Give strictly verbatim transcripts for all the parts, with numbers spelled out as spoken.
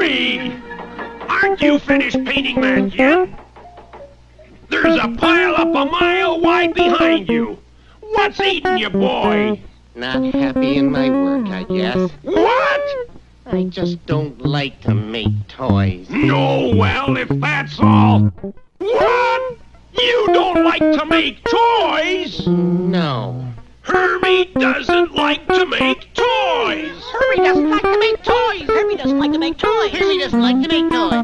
Hermey! Aren't you finished painting that yet? There's a pile up a mile wide behind you. What's eating you, boy? Not happy in my work, I guess. What? I just don't like to make toys. No, well, if that's all. What? You don't like to make toys? No. Hermey doesn't like to make toys. Hermey doesn't like to make toys. Hermey doesn't like to make toys. Hermey doesn't like to make toys.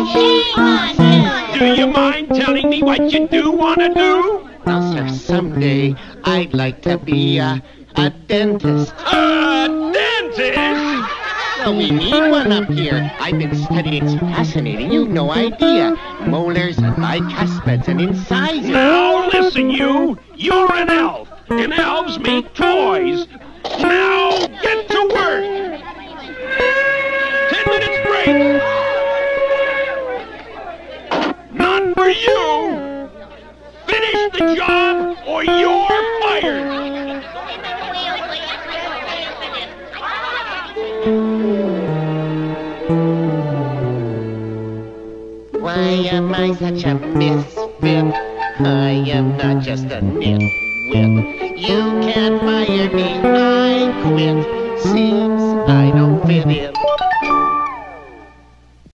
Do you mind telling me what you do want to do? Well, sir, someday I'd like to be a, a dentist. A dentist? Well, we need one up here. I've been studying. It's fascinating. You've no idea. Molars and bicuspids and incisors. Now listen, you. You're an elf, and elves make toys. Now get to work. Ten minutes break. Not for you. Finish the job, or you're fired. Why am I such a misfit? I am not just a nitwit. You can't fire me, I quit. Seems I don't fit in.